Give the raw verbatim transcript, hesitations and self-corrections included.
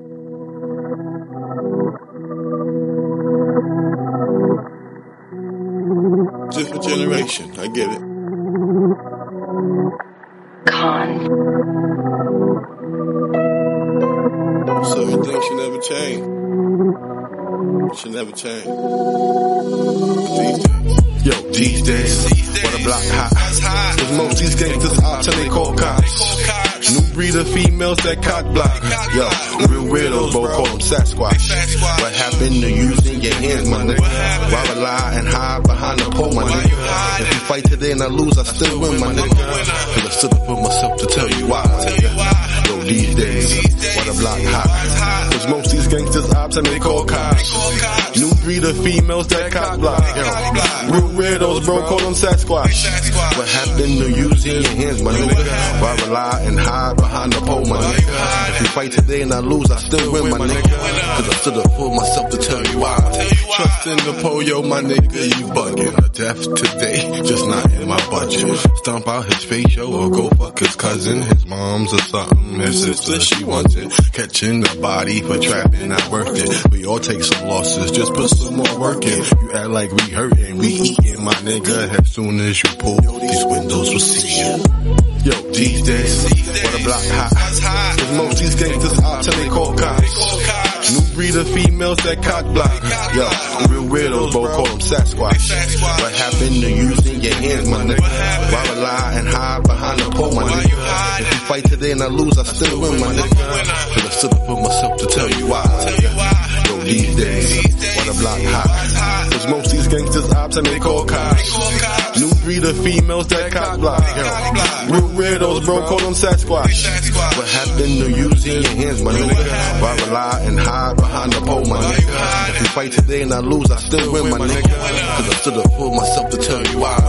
Different generation, I get it. Con. Certain things should never change. Should never change. These days. Yo, these days, what a block hot. Cause most these gangsters out till they call cops. New breed of females that cock block. Yo, real weirdos, bro, call them Sasquatch. What happened to using your hands, my nigga? Why rely and hide behind the pole, my nigga? If you fight today and I lose, I still win, my nigga. Cause I stood up for myself to tell you why, my nigga. Yo, these days, what a block hot. Cause most these gangsters ops and they call cops. New breed of females that cock block. Yo, real weirdos, bro, call them Sasquatch. What happened to using your hands, my nigga? Why rely and hide behind the pole, my nigga? If you fight today and I lose, I still win, my nigga. Cause I stood up for myself to tell you why. Trust in the pole, yo, my nigga, you bugging. A death today, just not in my budget. Stomp out his face, yo, or go fuck his cousin, his mom's or something. His sister, she wants it. Catching the body for trapping, not worth it. We all take some losses, just put some more work in. You act like we hurting, we eating, my nigga. As soon as you pull, these windows will see you. Yo, these days, what a block hot. Cause most these gangsters out till they call cops. New breed of females that cock block. Yo, real weirdos, bro, call them Sasquatch. What happened to using your hands, my nigga? Why rely and hide behind the pole, my nigga? If you fight today and I lose, I still win, my nigga. Cause I stood up for myself to tell you why. Yo, these days, what a block hot. Cause most these gangsters ops and they call cops. New breed of females that cock block. Yo, real weirdos, bro, call them Sasquatch. What happened to using your hands, my nigga? Why rely and hide behind the pole, my nigga? If you fight today and I lose, I still win, my nigga. Cause I stood up for myself to tell you why.